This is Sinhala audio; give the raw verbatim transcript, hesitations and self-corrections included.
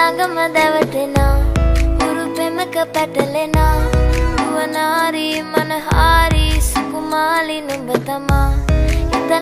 ළඟම දැවටෙනා උරු පෙමක පැටලෙනා වනාරි මනහාරි සුකුමාලි නුඹ තමා